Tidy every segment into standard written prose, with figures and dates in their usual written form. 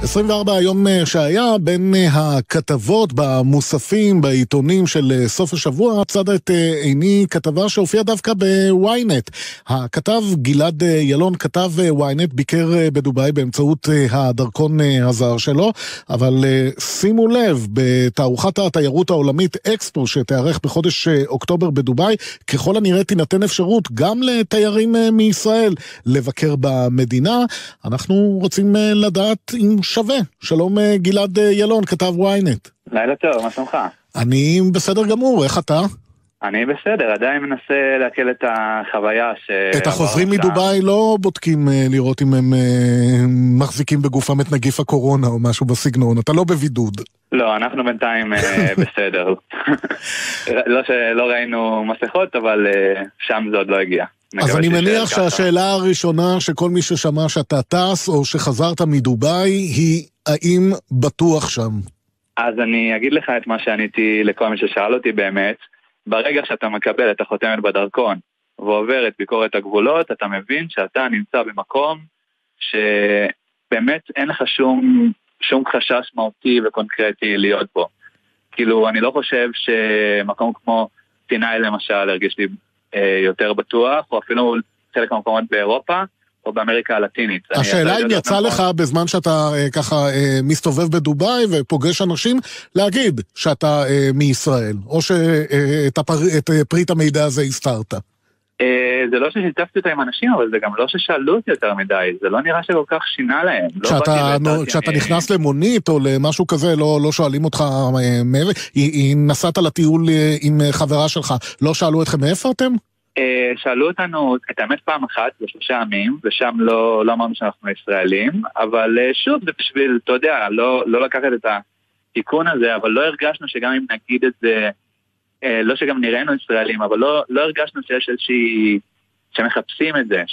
24 היום שהיה בין הכתבות במוספים, בעיתונים של סוף השבוע, צד את עיני כתבה שהופיעה דווקא בוויינט. הכתב גלעד ילון, כתב וויינט, ביקר בדוביי באמצעות הדרכון הזר שלו, אבל שימו לב, בתערוכת התיירות העולמית אקספו שתארך בחודש אוקטובר בדוביי, ככל הנראה תינתן אפשרות גם לתיירים מישראל לבקר במדינה. אנחנו רוצים לדעת אם שווה. שלום גלעד ילון, כתב וויינט. לילה טוב, מה שלומך? אני בסדר גמור, איך אתה? אני בסדר, עדיין מנסה להקל את החוויה את החוזרים מדוביי לא בודקים לראות אם הם מחזיקים בגופם את נגיף הקורונה או משהו בסגנון, אתה לא בבידוד. לא, אנחנו בינתיים בסדר. לא שלא ראינו מסכות, אבל שם זה עוד לא הגיע. אז אני מניח שהשאלה הראשונה שכל מי ששמע שאתה טס או שחזרת מדוביי היא האם בטוח שם? אז אני אגיד לך את מה שעניתי לכל מי ששאל אותי באמת. ברגע שאתה מקבל את החותמת בדרכון ועובר את ביקורת הגבולות, אתה מבין שאתה נמצא במקום שבאמת אין לך שום חשש מהותי וקונקרטי להיות בו. כאילו, אני לא חושב שמקום כמו סיני למשל הרגיש לי יותר בטוח, או אפילו חלק מהמקומות באירופה, או באמריקה הלטינית. השאלה אם יצא לך בזמן שאתה ככה מסתובב בדוביי ופוגש אנשים, להגיד שאתה מישראל, או שאת פריט המידע הזה הסתרת. זה לא ששיתפתי אותה עם אנשים, אבל זה גם לא ששאלו אותי יותר מדי, זה לא נראה שכל כך שינה להם. כשאתה נכנס למונית או למשהו כזה, לא שואלים אותך מעבר, אם נסעת לטיול עם חברה שלך, לא שאלו אתכם מאיפה אתם? שאלו אותנו, את האמת פעם אחת, ב3 ימים, ושם לא אמרנו שאנחנו ישראלים, אבל שוב זה בשביל, אתה יודע, לא לקחת את התיקון הזה, אבל לא הרגשנו שגם אם נגיד את זה, לא שגם נראינו ישראלים, אבל לא הרגשנו שיש איזושהי, שמחפשים את זה,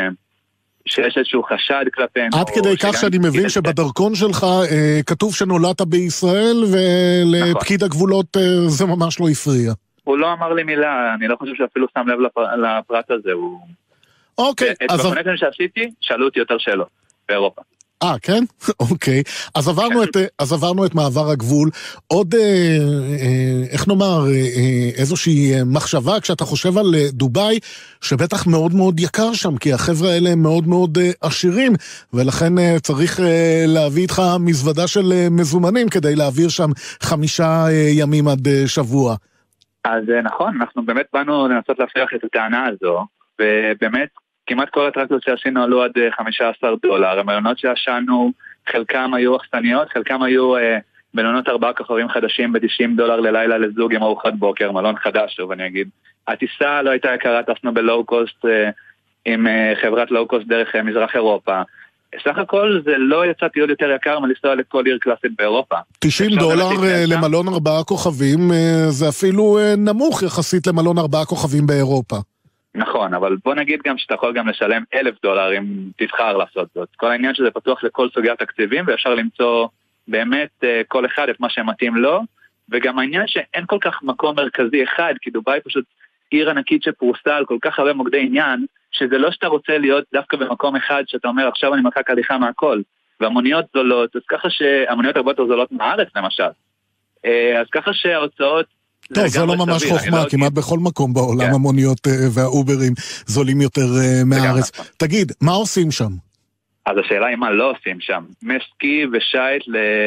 שיש איזשהו חשד כלפינו. עד כדי כך שאני מבין שבדרכון שלך כתוב שנולדת בישראל, ולפקיד הגבולות זה ממש לא הפריע. הוא לא אמר לי מילה, אני לא חושב שאפילו שם לב לפרט הזה. אוקיי. את בקונקטים שעשיתי, שאלו אותי יותר שאלות באירופה. כן? אוקיי. אז עברנו את מעבר הגבול. עוד, איך נאמר, איזושהי מחשבה, כשאתה חושב על דוביי, שבטח מאוד מאוד יקר שם, כי החבר'ה האלה הם מאוד מאוד עשירים, ולכן צריך להביא איתך מזוודה של מזומנים, כדי להעביר שם 5 ימים עד שבוע. אז נכון, אנחנו באמת באנו לנסות להפריח את הטענה הזו, ובאמת כמעט כל הטרקטות שעשינו עלו עד $15. המלונות שעשנו, חלקם היו אכסניות, חלקם היו מלונות 4 כוכבים חדשים ב$90 ללילה לזוג עם ארוחת בוקר, מלון חדש, שוב אני אגיד. הטיסה לא הייתה יקרה, טסנו בלואו-קוסט עם חברת לואו-קוסט דרך מזרח אירופה. סך הכל זה לא יצא טיול יותר יקר מלנסוע לכל עיר קלאסית באירופה. $90 למלון 4 כוכבים, זה אפילו נמוך יחסית למלון 4 כוכבים באירופה. נכון, אבל בוא נגיד גם שאתה יכול גם לשלם $1,000 אם תבחר לעשות זאת. כל העניין שזה פתוח לכל סוגי התקציבים, ואפשר למצוא באמת כל אחד את מה שמתאים לו, וגם העניין שאין כל כך מקום מרכזי אחד, כי דוביי פשוט עיר ענקית שפרוסה על כל כך הרבה מוקדי עניין, שזה לא שאתה רוצה להיות דווקא במקום אחד, שאתה אומר עכשיו אני מרחק הליכה מהכל, והמוניות זולות, אז ככה שהמוניות הרבה יותר זולות מהארץ למשל, אז ככה שההוצאות טוב, זה לא ממש חוכמה, כמעט בכל מקום בעולם המוניות והאוברים זולים יותר מהארץ. תגיד, מה עושים שם? אז השאלה היא מה לא עושים שם. מסקי ושייט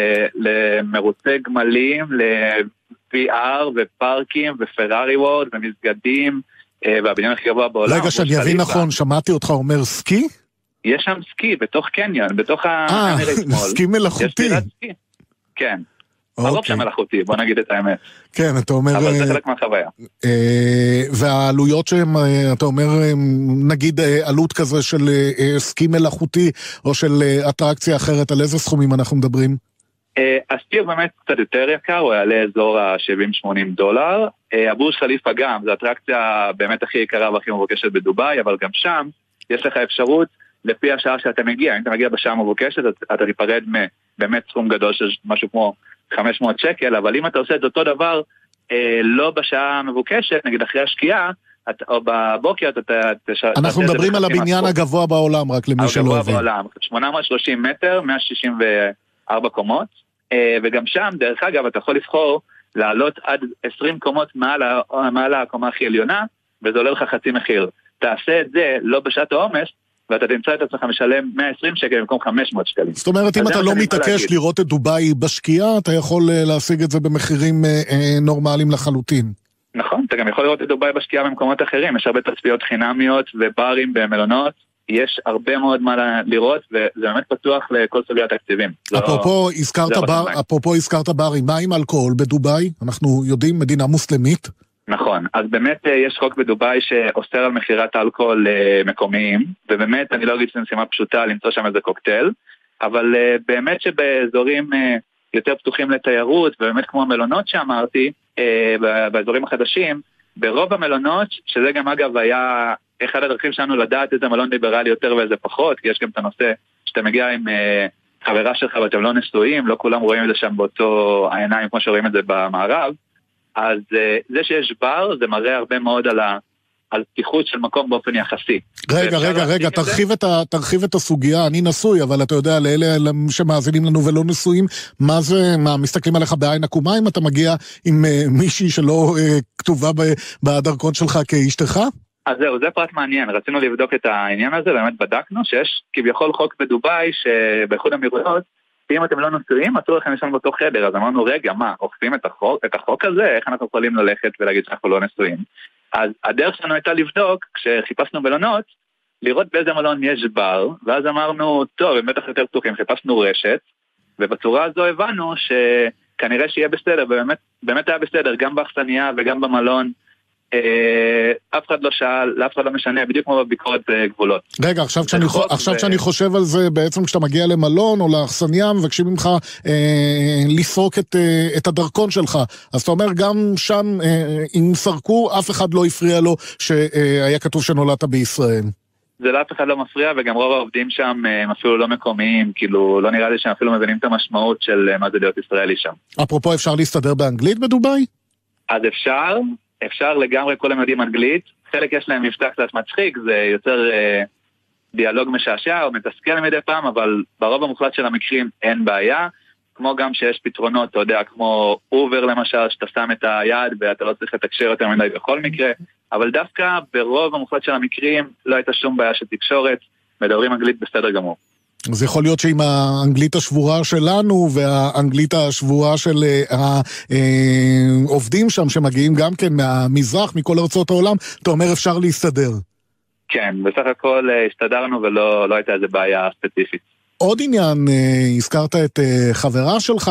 למרוצי גמלים, ל-VR ופארקים ופרארי וורד ומסגדים, והבניין הכי גבוה בעולם. רגע, שאני אבין נכון, שמעתי אותך אומר סקי? יש שם סקי, בתוך קניון, בתוך האמירייט מול. סקי מלאכותי. כן. הרוב שם מלאכותי, בוא נגיד את האמת. כן, אתה אומר... אבל זה חלק מהחוויה. והעלויות שהם, אתה אומר, נגיד עלות כזה של סקי מלאכותי, או של אטרקציה אחרת, על איזה סכומים אנחנו מדברים? הסקי הוא באמת קצת יותר יקר, הוא יעלה אזור $70-80. הבורש חליפה גם, זו אטרקציה באמת הכי יקרה והכי מבוקשת בדוביי, אבל גם שם יש לך אפשרות, לפי השעה שאתה מגיע, אם אתה מגיע בשעה מבוקשת, אתה תיפרד באמת סכום גדול של משהו כמו $500, אבל אם אתה עושה את אותו דבר, לא בשעה המבוקשת, נגיד אחרי השקיעה, או בבוקר, אנחנו מדברים על הבניין הגבוה בעולם, רק למי שלא עובד. הגבוה בעולם, 830 מטר, 4 קומות, וגם שם, דרך אגב, אתה יכול לבחור לעלות עד 20 קומות מעל הקומה הכי עליונה, וזה עולה לך חצי מחיר. תעשה את זה לא בשעת העומס, ואתה תמצא את עצמך משלם 120 שקל במקום 500 שקלים. זאת אומרת, אם אתה לא מתעקש לראות את דוביי בשקיעה, אתה יכול להשיג את זה במחירים נורמליים לחלוטין. נכון, אתה גם יכול לראות את דוביי בשקיעה במקומות אחרים, יש הרבה תצפיות חינמיות וברים במלונות, יש הרבה מאוד מה לראות, וזה באמת פתוח לכל סוגי התקציבים. אפרופו הזכרת ברים, מה עם אלכוהול בדוביי? אנחנו יודעים, מדינה מוסלמית. נכון, אז באמת יש חוק בדוביי שאוסר על מחירת אלכוהול מקומיים, ובאמת אני לא אגיד שזה משימה פשוטה למצוא שם איזה קוקטייל, אבל באמת שבאזורים יותר פתוחים לתיירות, ובאמת כמו המלונות שאמרתי, באזורים החדשים, ברוב המלונות, שזה גם אגב היה אחד הדרכים שלנו לדעת איזה מלון ליברלי יותר ואיזה פחות, כי יש גם את הנושא שאתה מגיע עם חברה שלך ואתם לא נשואים, לא כולם רואים את זה שם באותו העיניים כמו שרואים את זה במערב, אז זה שיש בר, זה מראה הרבה מאוד על פתיחות של מקום באופן יחסי. רגע, תרחיב את הסוגיה, אני נשוי, אבל אתה יודע, לאלה שמאזינים לנו ולא נשואים, מה זה, מסתכלים עליך בעין עקומה אם אתה מגיע עם מישהי שלא כתובה בדרכון שלך כאשתך? אז זהו, זה פרט מעניין, רצינו לבדוק את העניין הזה, באמת בדקנו שיש כביכול חוק בדוביי, שבאיחוד האמירויות, אם אתם לא נשואים, אסור לכם לישון באותו חדר, אז אמרנו, רגע, מה, אוכפים את החוק הזה? איך אנחנו יכולים ללכת ולהגיד שאנחנו לא נשואים? אז הדרך שלנו הייתה לבדוק, כשחיפשנו מלונות, לראות באיזה מלון יש בר, ואז אמרנו, טוב, הם בטח יותר פתוחים, חיפשנו רשת, ובצורה הזו הבנו שכנראה שיהיה בסדר, ובאמת היה בסדר, גם באכסניה וגם במלון, אף אחד לא שאל, לאף אחד לא משנה, בדיוק כמו בביקורת גבולות. רגע, עכשיו שאני חושב על זה, בעצם כשאתה מגיע למלון או לאכסניה, מבקשים ממך לפרוק את הדרכון שלך. אז אתה אומר, גם שם, אם סרקו, אף אחד לא הפריע לו שהיה כתוב שנולדת בישראל. זה לאף אחד לא מפריע, וגם רוב העובדים שם הם אפילו לא מקומיים, כאילו לא נראה לי שהם אפילו מבינים את המשמעות של מה זה להיות ישראלי שם. אפרופו, אפשר להסתדר באנגלית בדוביי? אז אפשר לגמרי, כולם יודעים אנגלית, חלק יש להם מבטא קצת מצחיק, זה יותר דיאלוג משעשע או מתסכל מדי פעם, אבל ברוב המוחלט של המקרים אין בעיה, כמו גם שיש פתרונות, אתה יודע, כמו אובר למשל, שאתה שם את היד ואתה לא צריך לתקשר יותר מדי בכל מקרה, אבל דווקא ברוב המוחלט של המקרים לא הייתה שום בעיה של תקשורת, מדברים אנגלית בסדר גמור. אז יכול להיות שעם האנגלית השבורה שלנו והאנגלית השבורה של העובדים שם שמגיעים גם כן מהמזרח, מכל ארצות העולם, אתה אומר אפשר להסתדר. כן, בסך הכל הסתדרנו ולא הייתה איזה בעיה ספציפית. עוד עניין, הזכרת את חברה שלך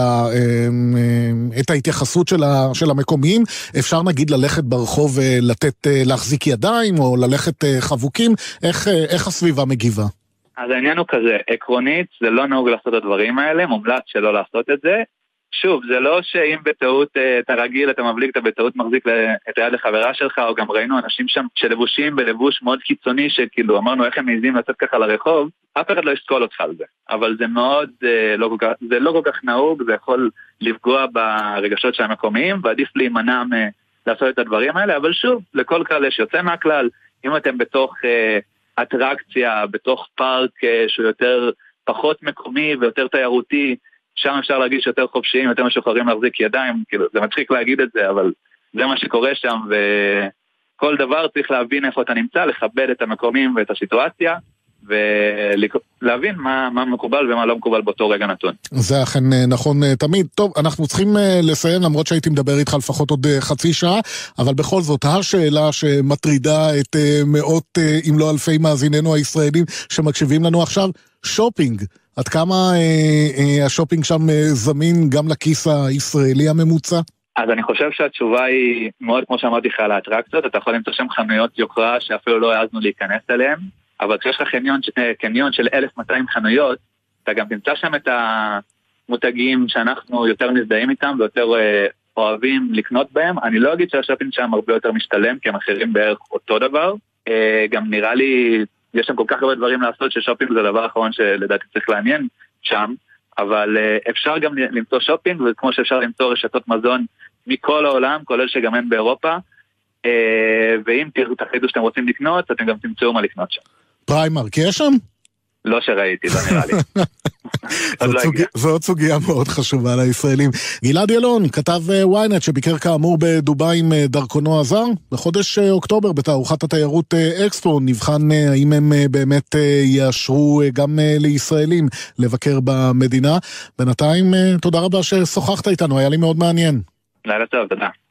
ואת ההתייחסות של המקומיים, אפשר נגיד ללכת ברחוב להחזיק ידיים או ללכת חבוקים, איך הסביבה מגיבה? אז העניין הוא כזה, עקרונית זה לא נהוג לעשות את הדברים האלה, מומלץ שלא לעשות את זה. שוב, זה לא שאם בטעות אתה רגיל, אתה מבליג, אתה בטעות מחזיק את היד לחברה שלך, או גם ראינו אנשים שם שלבושים בלבוש מאוד קיצוני, שכאילו אמרנו איך הם מעיזים לצאת ככה לרחוב, אף אחד לא יסקול אותך על זה. אבל זה מאוד, זה לא כל כך נהוג, זה יכול לפגוע ברגשות של המקומיים, ועדיף להימנע לעשות את הדברים האלה, אבל שוב, לכל כלל יש יוצא מהכלל, אם אתם בתוך אטרקציה, בתוך פארק שהוא יותר פחות מקומי ויותר תיירותי, שם אפשר להרגיש יותר חופשיים, יותר משוחררים להחזיק ידיים, כאילו, זה מצחיק להגיד את זה, אבל זה מה שקורה שם, וכל דבר צריך להבין איפה אתה נמצא, לכבד את המקומים ואת הסיטואציה, ולהבין מה מקובל ומה לא מקובל באותו רגע נתון. זה אכן נכון תמיד. טוב, אנחנו צריכים לסיים, למרות שהייתי מדבר איתך לפחות עוד חצי שעה, אבל בכל זאת, השאלה שמטרידה את מאות, אם לא אלפי מאזיננו הישראלים שמקשיבים לנו עכשיו, שופינג. עד כמה השופינג שם זמין גם לכיס הישראלי הממוצע? אז אני חושב שהתשובה היא מאוד כמו שאמרתי לך על האטרקציות, אתה יכול למצוא שם חנויות יוקרה שאפילו לא העזנו להיכנס אליהם, אבל כשיש לך קניון של 1,200 חנויות, אתה גם תמצא שם את המותגים שאנחנו יותר נזדהים איתם ויותר אוהבים לקנות בהם. אני לא אגיד שהשופינג שם הרבה יותר משתלם, כי הם אחרים בערך אותו דבר. גם נראה לי, יש שם כל כך הרבה דברים לעשות ששופינג זה הדבר האחרון שלדעתי צריך לעניין שם, אבל אפשר גם למצוא שופינג, וכמו שאפשר למצוא רשתות מזון מכל העולם, כולל שגם אין באירופה, ואם תחליטו שאתם רוצים לקנות, אתם גם תמצאו מה לקנות שם. פריימרק יש שם? לא שראיתי, לא נראה לי. זאת סוגיה מאוד חשובה לישראלים. גלעד ילון, כתב ynet שביקר כאמור בדובאי עם דרכונו הזר, בחודש אוקטובר בתערוכת התיירות אקספו, נבחן האם הם באמת יאשרו גם לישראלים לבקר במדינה. בינתיים, תודה רבה ששוחחת איתנו, היה לי מאוד מעניין. לילה טוב, תודה.